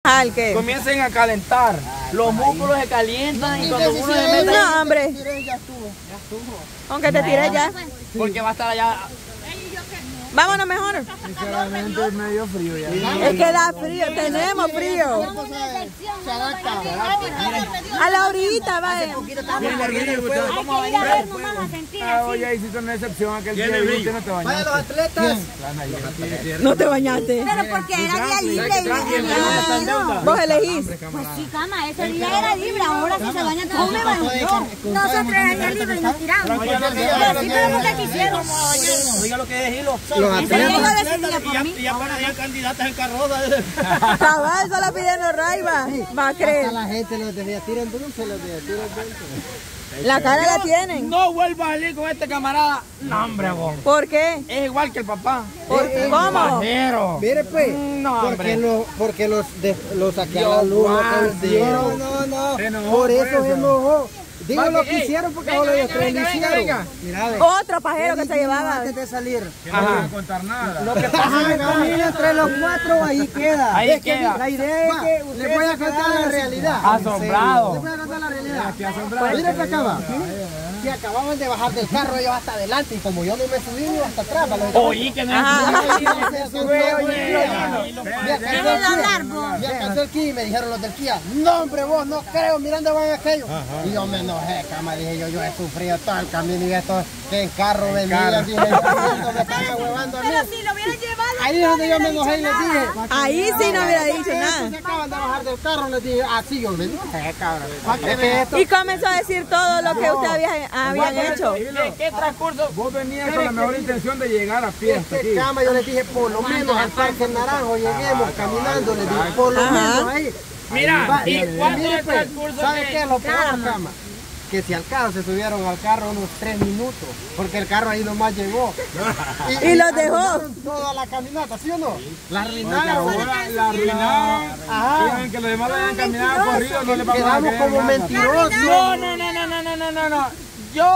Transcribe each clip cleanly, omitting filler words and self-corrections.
¿Al qué? Comiencen a calentar. Los músculos se calientan y cuando uno se mete... No, hombre. Ya estuvo. Aunque te tires ya. Porque va a estar allá... Vámonos mejor. Sinceramente es medio frío ya. Es que da frío, tenemos frío. Se adapta. A la orillita, vaya. Oye, hiciste una excepción aquel día y usted no te bañaste. Vaya los atletas. No te bañaste. Pero porque era día libre y Vos elegís. pues sí, cama, ese día era libre, ahora sí se baña todo. Me bañó. Nosotros era día libre y nos tiramos. Pero sí, pero porque quisieron. Oiga lo que es hilo. Ese día yo decidía por mí. Y ya parecían candidatas en carroza. Cabal, solo pidiendo raiva. Va a creer. La gente los decía, tiren dulce, los decía, tiren dulce. La cara la tienen. No vuelvas a salir con este camarada. No, hombre, vos. ¿Por qué? Es igual que el papá. ¿Cómo? Bajero. Mire pues, No, porque los saqué a la luz. No, por eso se enojó. Digo lo que hicieron porque solo ellos tres lo hicieron. Mira, Otro pajero que se llevaba. antes de salir. Ajá. No voy a contar nada. Lo que pasa es que camino entre los cuatro, ahí queda. Ahí queda. La idea es que le voy a contar la realidad. Asombrado. Le voy a contar la realidad. Mira que acaba. Si acababan de bajar del carro, ellos hasta adelante. Y como yo no me subí, iba hasta atrás. Oye, que no Me alcanzó el Kia y me dijeron los del Kia, no hombre vos, no creo, mirando van aquellos. Y yo me enojé, cama, dije yo he sufrido todo el camino y esto que en carro venía, dije, me están ahuevando a mí. Pero si lo hubieran llevado. Ahí es donde yo me enojé y les dije. Ahí sí no hubiera dicho nada. Se acaban de bajar del carro, les dije, así yo me enojé, cabrón. Y comenzó a decir todo lo que ustedes habían hecho. ¿Qué transcurso? Vos venías con la mejor intención de llegar a pie hasta aquí. Cama, yo les dije, por lo menos al Parque Naranjo lleguemos caminando, les dije, por lo menos ahí. Mira, ¿y cuánto Mire, es el pues, transcurso? ¿sabe qué es lo peor, Cama? Que si al carro se subieron al carro unos 3 minutos, porque el carro ahí nomás llegó. Y los dejó. arruinaron toda la caminata, ¿sí o no? La arruinaron. La arruinaron. Ajá. Digan que los demás lo hayan caminado corrido, no le vamos a Quedamos creer como nada. mentirosos. No.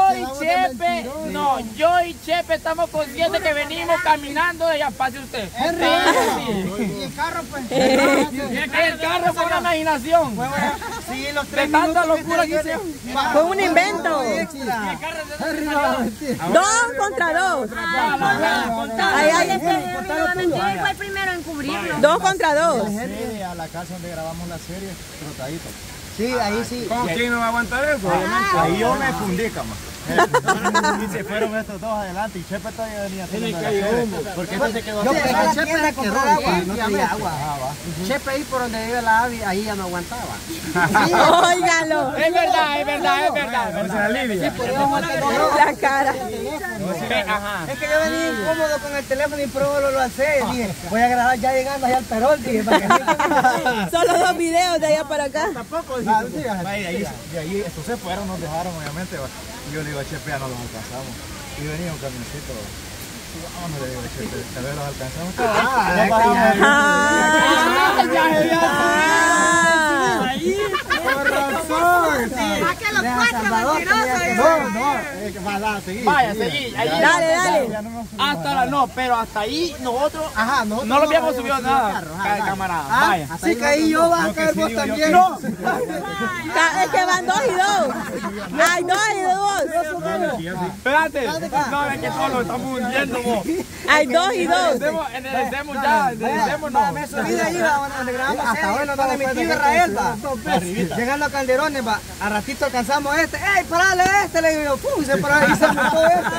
Yo y Chepe estamos conscientes que venimos caminando, ya pase usted. Y el carro, pues. El carro fue una imaginación. Sí, los De 3 tanta minutos. locura que hicieron. Fue un invento. 2 contra 2. Fue el primero en cubrirlo. 2 contra 2. A la casa donde grabamos la serie, Trotadito. Sí, ahí sí. ¿Con quién no va a aguantar eso? Ahí yo me fundí, cama. Y se fueron estos dos adelante y Chepe todavía venía haciendo la serie. Porque este se quedó. Yo pensé que Chepe era que no tenía agua. Chepe ahí por donde vive la Avi, ahí ya no aguantaba. Óigalo. Es verdad. Esa es Lidia. La cara. Es que yo venía incómodo con el teléfono y pruebo lo lancé. Dije, voy a grabar ya llegando allá al Perol. Dije, para que Solo 2 videos de allá para acá. Tampoco. De ahí estos se fueron, nos dejaron obviamente. Y yo le digo a Chepe, ya no los alcanzamos. Y venía un camioncito. Vámonos, le digo a Chepe, tal vez los alcanzamos. Por razón. Más que los 4 mentirosos. Vaya, seguí. Dale. Pero hasta ahí nosotros No no lo habíamos subido nada, camarada. Vaya. así caí yo, vas a caer vos también. Es que van 2 y 2. Hay 2 y 2. Espérate. No, es que solo estamos hundiendo vos. Hay 2 y 2. Enderecemos ya, enderecémonos. Me subí de ahí, va, donde grabamos la serie, donde mi tío Israel, va. Llegando a Calderones, va, a ratito alcanzamos este. ¡Ey, parale este! Le digo yo, ¡pum! Y se paró y se montó este.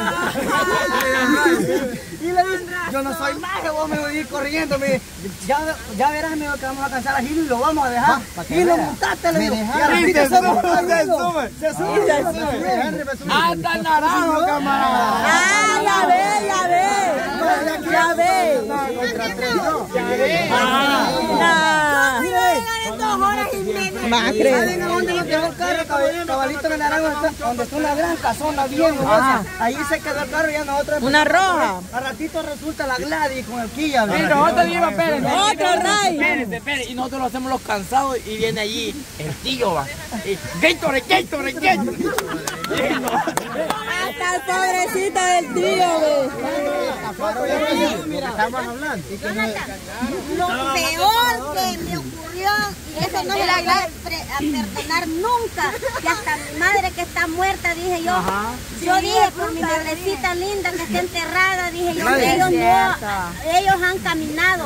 Y le dice, yo no soy mago, vos me voy a ir corriendo. Me dice, ya verás, amigo, que vamos a alcanzar a Gil y lo vamos a dejar. Y lo montaste, le digo. Y a ratito se montó. Se sube. Hasta el naranjo, camarada. Ya ve. Eran 2 horas y media. Va a creer. ¿Saben a dónde nos dejó el carro, cabalito de naranjo? Donde está una gran casona bien hermosa. Ahí se quedó el carro y ya nosotros... Una roja. A ratito resulta la Gladys con el Kia. Y nosotros dijimos, espérense. Otro Ray. Espérense. Y nosotros lo hacemos los cansados y viene allí el tío, va. Gatorade. Hasta el pobrecito del tío, Estamos hablando. Lo peor que me ocurrió a perdonar nunca. Y hasta mi madre que está muerta, dije yo. Yo dije por mi madrecita linda que está enterrada, dije yo, ellos han caminado.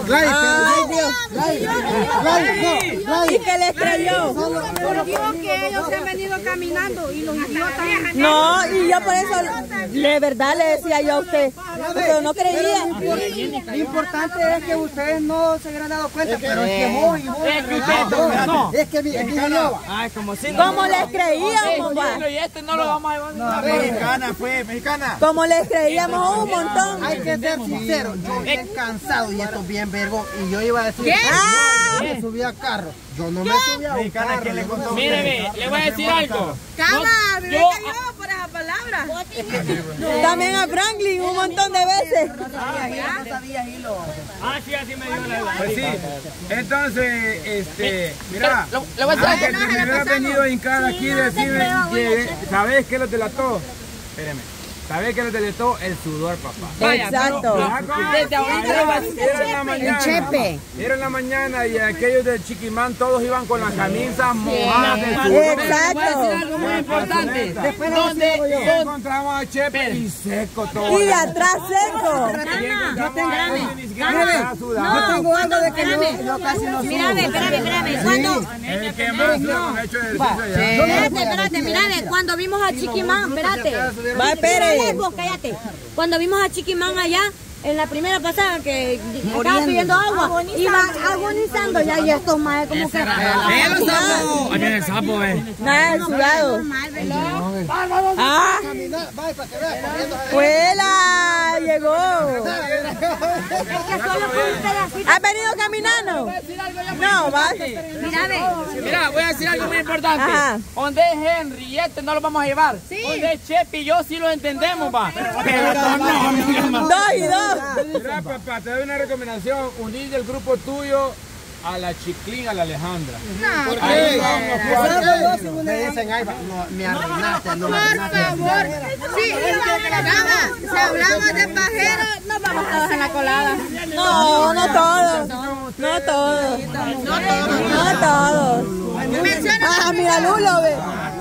¿Y qué les creyó? Dijo que ellos han venido caminando y los idiotas. No, y yo por eso, de verdad le decía yo a usted, pero no creía. Lo importante es que ustedes no se hubieran dado cuenta, pero es que vos y vos. Es que ¿Cómo les creíamos? Y este no lo vamos a llevar. Mexicana fue, mexicana. Como les creíamos un montón. Hay que ser sincero, yo estoy cansado y esto bien vergo. Y yo iba a decir, no me subí a carro. Yo no me subí a un carro. ¿Quién le contó? Míreme, le voy a decir algo. Cama, me cayó por esa palabra. También a Franklin un montón de veces. Sí, así me dio la edad. Pues sí. Entonces, mira, Le voy a decir que te hubieras venido a hincar aquí y decirme que ¿sabes qué lo delató? Espérame. ¿Sabes qué lo delató? El sudor, papá. Exacto. Desde ahorita Era en la mañana. Era en la mañana y aquellos de Chiquimán todos iban con las camisas mojadas de sudor. Exacto. Voy a decir algo muy importante. Y encontramos a Chepe y seco todo. Y de atrás seco. Yo tengo algo de que yo casi no subo. Espérame. Cuando... El que más hemos hecho ejercicio allá. Espérate, mírame, cuando vimos a Chiquimán, espérate. Va, espere. Cállate. Cuando vimos a Chiquimán allá, en la primera pasada que estaba pidiendo agua, iba agonizando ya y estos más como que... Ahí viene el sapo, Nada de sudado. ¡Fuela! Llegó. ¿Has venido caminando? No, va. Mira, voy a decir algo muy importante. Ajá. Donde es Henry y este no lo vamos a llevar. Donde es Chepe y yo sí lo entendemos, va. Pero no. 2 y 2. Mira, papá, te doy una recomendación. Unir del grupo tuyo a la Chiclín, a la Alejandra. ¿Por qué? Me dicen, ay, me arruinaste, no me arruinaste. Por favor. Sí, si hablamos de pajeros, nos vamos todos en la colada. No, no todos. No todos. No todos. Ah, mira, Lulo, ve.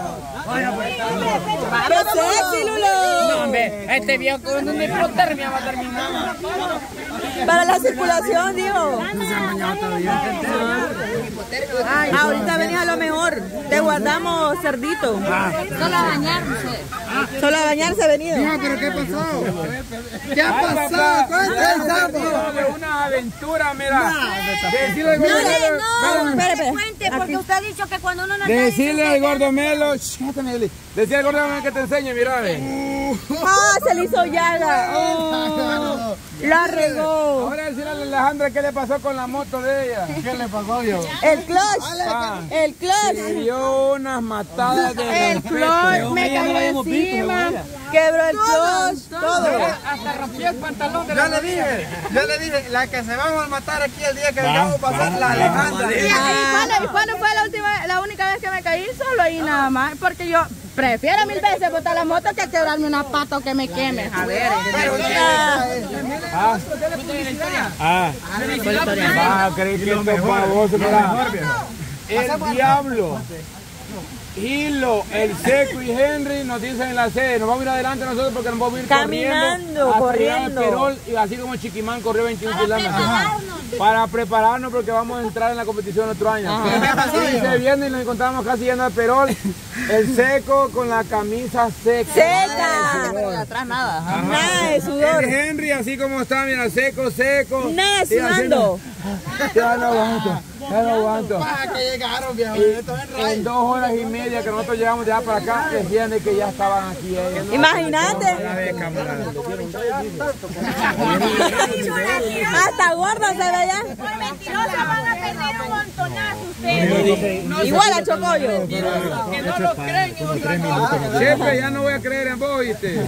¡Qué sexy, Lulo! No, hombre, este viejo con una hipotermia va a terminar. Para la circulación, digo. Ahorita venís a lo mejor. Te guardamos cerdito. Solo a bañarse. Solo a bañarse venido. ¿Pero qué pasó? ¿Qué ha pasado? Cuéntame una aventura, mira. Decirle al gordo Espere. Cuente, porque usted ha dicho que cuando uno no Decirle al gordo Melo, decirle al gordo Melo que te enseñe, mira, ve. Ah, se le hizo llaga. Oh, la regó. Ahora decirle a la Alejandra qué le pasó con la moto de ella. ¿Qué le pasó yo? El clutch. El clutch. Me dio unas matadas de El flor me cayó encima. Quebró el clutch. Todo. Hasta rompió el pantalón de Yo le dije, la que se vamos a matar aquí el día que vengamos a pasar la Alejandra. ¿Y cuándo fue la única vez que me caí? Solo ahí nada más. Porque yo prefiero 1000 veces botar la moto que quebrarme una pata o que me queme. A ver. Creí que esto para vos, el diablo, Hilo, el Seco y Henry nos dicen en la sede, nos vamos a ir adelante nosotros porque nos vamos a ir Caminando, corriendo. Perol, y así como Chiquimán corrió 21 kilómetros. Para prepararnos porque vamos a entrar en la competición otro año. Y se viene y nos encontramos casi yendo al Perol, el Seco con la camisa seca. Seca. atrás nada. Nada de sudor. El Henry así como está, mira, seco. Nada sudando. Ya no aguanto. Que llegaron, viejo. En 2 horas y media que nosotros llegamos ya para acá, decían de que ya estaban aquí ellos. Imagínate. Hasta gordo se ve ya. Por mentirosa van a perder un montonazo ustedes. Igual a Chocollo. Que no lo creen. Chepe, ya no voy a creer en vos, ¿viste?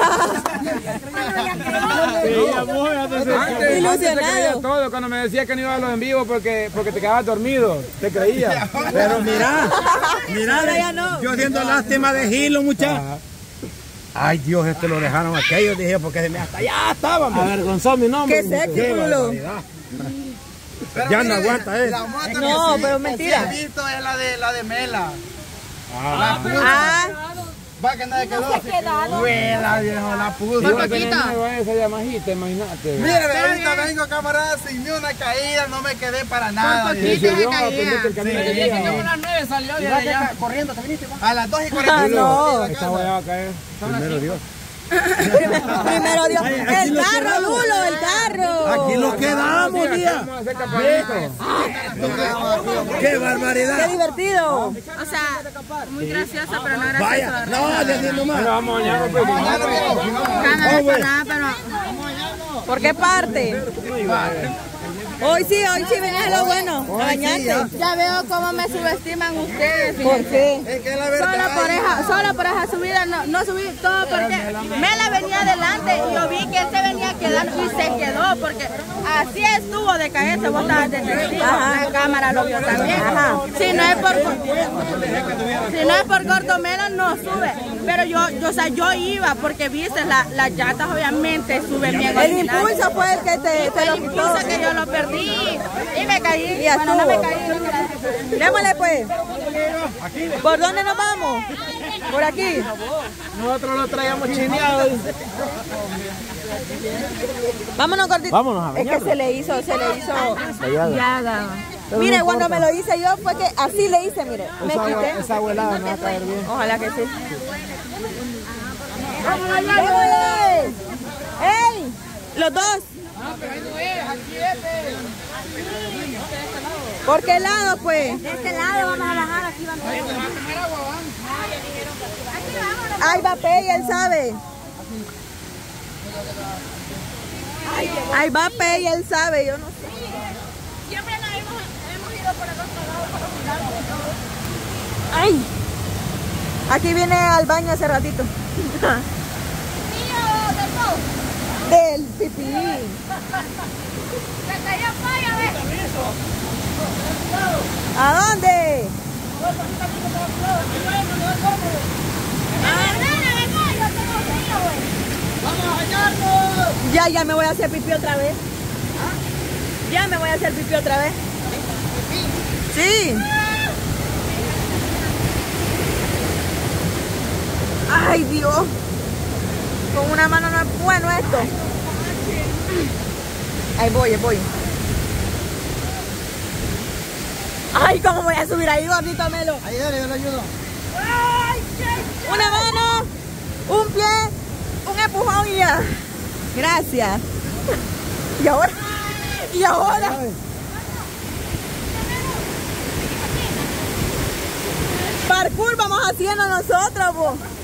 Antes Ilusionado. te creía todo, cuando me decía que no iba a los en vivo porque te quedabas dormido, te creía. Pero mira, Ahora ya no. yo siento lástima de Gilo, muchachos. Ay, Dios, lo dejaron aquello, dije, porque hasta allá estaban. Avergonzó mi nombre. Qué sexy, Lulo. Ya no aguanta, La moto No, que pero sí mentira. he visto es la de Mela. Ah, Va que nadie quedó. Huela, viejo, la puso. Esa llamajita, imagínate. Mire, ahorita vengo, camarada, sin ni una caída, no me quedé para nada. Y subió a aprenderte el camino. Como a las 9 salió de allá. Corriendo, ¿te viniste? A las 2:40. Ah, no. Esta voy a caer. Primero Dios. Primero Dios. El carro, Lulo, el carro. Aquí nos quedamos, tía. Vamos a hacer campamento. ¡Qué barbaridad! Qué divertido. O sea, muy graciosa, pero no graciosa. Vaya, no, diciendo más. Vamos mañana, pues. ¿Por qué parte? Hoy sí venías a lo bueno, a bañarte. Ya veo cómo me subestiman ustedes. ¿Por qué? Es que la verdad. Solo por esa subida no subí todo porque Mela venía adelante y yo vi que él se venía quedando y se quedó porque así estuvo de caerse, vos estabas de testigo, la cámara lo vio también. Si no es por corto Mela no sube, pero yo iba porque viste las llantas obviamente suben bien. El impulso fue el que te lo quitó. Impulso que yo lo perdí y me caí. Y Bueno, no me caí. Démosle pues. ¿Por dónde nos vamos? Por aquí. Nosotros lo traíamos chineado. Vámonos cortito. Vámonos a Es que bañarnos. se le hizo. Ya, Mire, cuando me lo hice yo fue que así le hice, mire. Me quité. Esa abuelada me va a caer bien. Ojalá que sí. ¡Démosle! ¡Ey! Los dos. ¿Por qué lado, pues? De este lado vamos a bajar, aquí vamos. Ay, va Pei, él sabe. Ay, va Pei, él sabe, yo no sé. Siempre nos hemos ido por el otro lado. Ay. Aquí viene al baño hace ratito. Del pipí. ¿A dónde? Ya me voy a hacer pipí otra vez. Ya me voy a hacer pipí otra vez. Sí. Ay, Dios. Con una mano no es bueno esto. Ahí voy. Ay, ¿cómo voy a subir ahí, gordito Melo? Ahí dale, yo le ayudo. Una mano, un pie, un empujón y ya. Gracias. ¿Y ahora? Parkour vamos haciendo nosotros, po.